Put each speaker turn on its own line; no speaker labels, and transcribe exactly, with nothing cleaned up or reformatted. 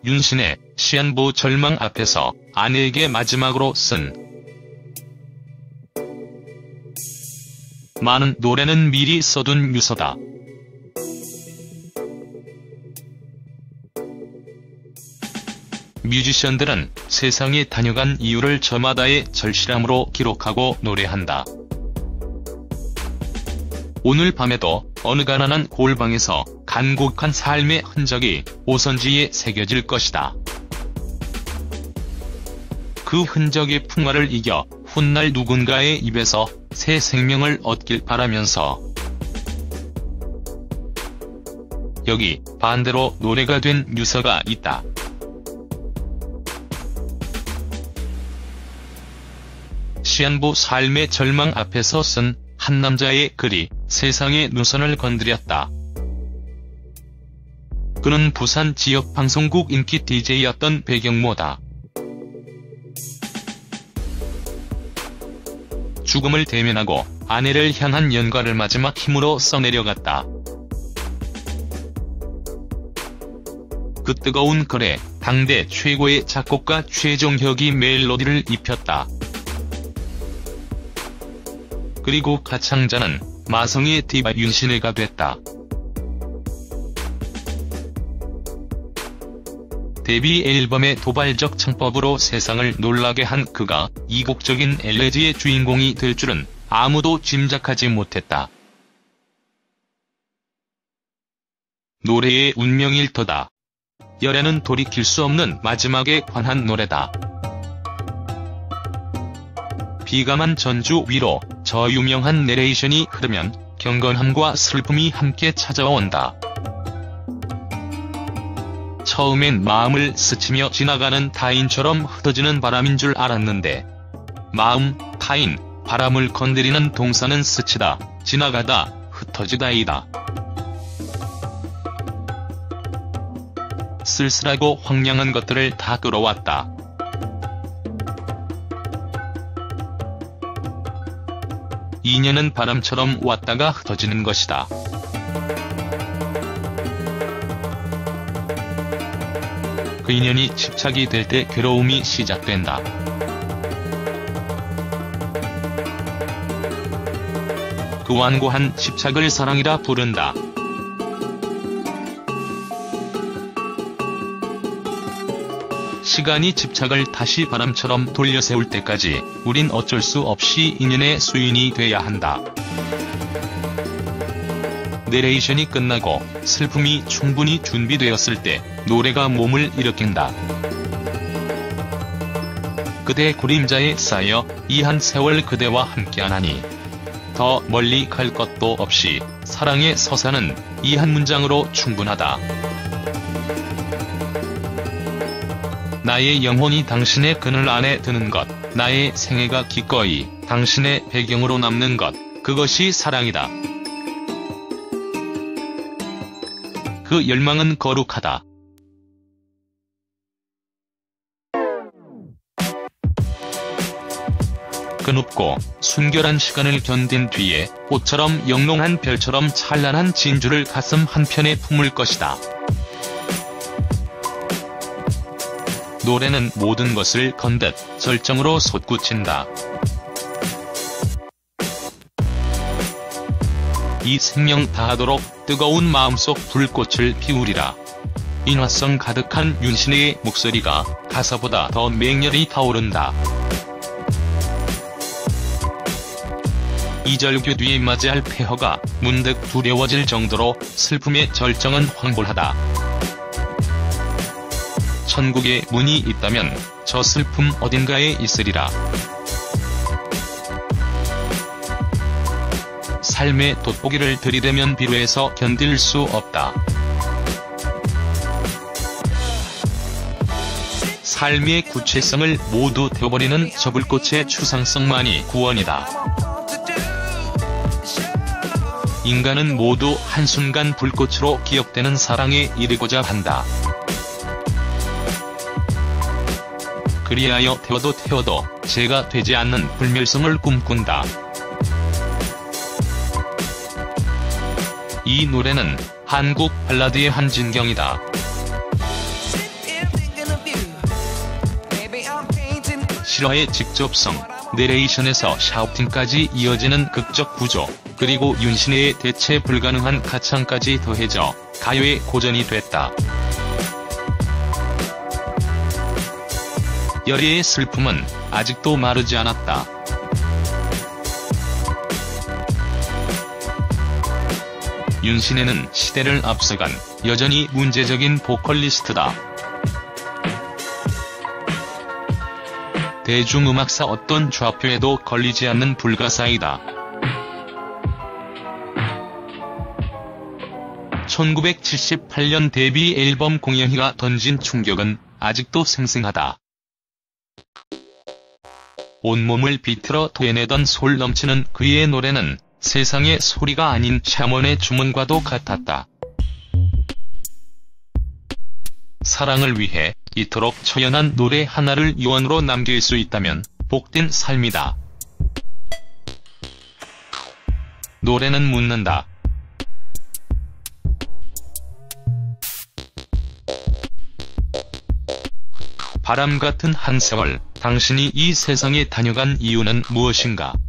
윤신의 시한부 절망 앞에서 아내에게 마지막으로 쓴 많은 노래는 미리 써둔 유서다. 뮤지션들은 세상에 다녀간 이유를 저마다의 절실함으로 기록하고 노래한다. 오늘 밤에도 어느 가난한 골방에서 간곡한 삶의 흔적이 오선지에 새겨질 것이다. 그 흔적의 풍화를 이겨 훗날 누군가의 입에서 새 생명을 얻길 바라면서 여기 반대로 노래가 된 유서가 있다. 시한부 삶의 절망 앞에서 쓴 한 남자의 글이 세상의 노선을 건드렸다. 그는 부산 지역 방송국 인기 디제이였던 배경모다. 죽음을 대면하고 아내를 향한 연가를 마지막 힘으로 써내려갔다. 그 뜨거운 글에 당대 최고의 작곡가 최종혁이 멜로디를 입혔다. 그리고 가창자는 마성의 디바 윤신혜가 됐다. 데뷔 앨범의 도발적 창법으로 세상을 놀라게 한 그가 이국적인 엘레지의 주인공이 될 줄은 아무도 짐작하지 못했다. 노래의 운명일 터다. 열애는 돌이킬 수 없는 마지막에 관한 노래다. 비감한 전주 위로 저 유명한 내레이션이 흐르면 경건함과 슬픔이 함께 찾아온다. 처음엔 마음을 스치며 지나가는 타인처럼 흩어지는 바람인 줄 알았는데 마음, 타인, 바람을 건드리는 동사는 스치다, 지나가다, 흩어지다이다. 쓸쓸하고 황량한 것들을 다 끌어왔다. 인연은 바람처럼 왔다가 흩어지는 것이다. 그 인연이 집착이 될 때 괴로움이 시작된다. 그 완고한 집착을 사랑이라 부른다. 시간이 집착을 다시 바람처럼 돌려세울 때까지 우린 어쩔 수 없이 인연의 수인이 돼야 한다. 내레이션이 끝나고 슬픔이 충분히 준비되었을 때 노래가 몸을 일으킨다. 그대 그림자에 쌓여 이 한 세월 그대와 함께하나니 더 멀리 갈 것도 없이 사랑의 서사는 이 한 문장으로 충분하다. 나의 영혼이 당신의 그늘 안에 드는 것, 나의 생애가 기꺼이 당신의 배경으로 남는 것, 그것이 사랑이다. 그 열망은 거룩하다. 그 높고 순결한 시간을 견딘 뒤에 꽃처럼 영롱한 별처럼 찬란한 진주를 가슴 한편에 품을 것이다. 노래는 모든 것을 건듯 절정으로 솟구친다. 이 생명 다하도록 뜨거운 마음속 불꽃을 피우리라. 인화성 가득한 윤신혜의 목소리가 가사보다 더 맹렬히 타오른다. 이절교 뒤에 맞이할 폐허가 문득 두려워질 정도로 슬픔의 절정은 황홀하다. 천국에 문이 있다면 저 슬픔 어딘가에 있으리라. 삶의 돋보기를 들이대면 비로해서 견딜 수 없다. 삶의 구체성을 모두 태워버리는 저 불꽃의 추상성만이 구원이다. 인간은 모두 한순간 불꽃으로 기억되는 사랑에 이르고자 한다. 그리하여 태워도 태워도 죄가 되지 않는 불멸성을 꿈꾼다. 이 노래는 한국 발라드의 한 진경이다. 실화의 직접성, 내레이션에서 샤우팅까지 이어지는 극적 구조, 그리고 윤신혜의 대체 불가능한 가창까지 더해져 가요의 고전이 됐다. 열애의 슬픔은 아직도 마르지 않았다. 윤신혜는 시대를 앞서간 여전히 문제적인 보컬리스트다. 대중음악사 어떤 좌표에도 걸리지 않는 불가사이다. 천구백칠십팔 년 데뷔 앨범 공연희가 던진 충격은 아직도 생생하다. 온몸을 비틀어 토해내던 소울 넘치는 그의 노래는 세상의 소리가 아닌 샤먼의 주문과도 같았다. 사랑을 위해 이토록 처연한 노래 하나를 유언으로 남길 수 있다면 복된 삶이다. 노래는 묻는다. 바람 같은 한 세월, 당신이 이 세상에 다녀간 이유는 무엇인가?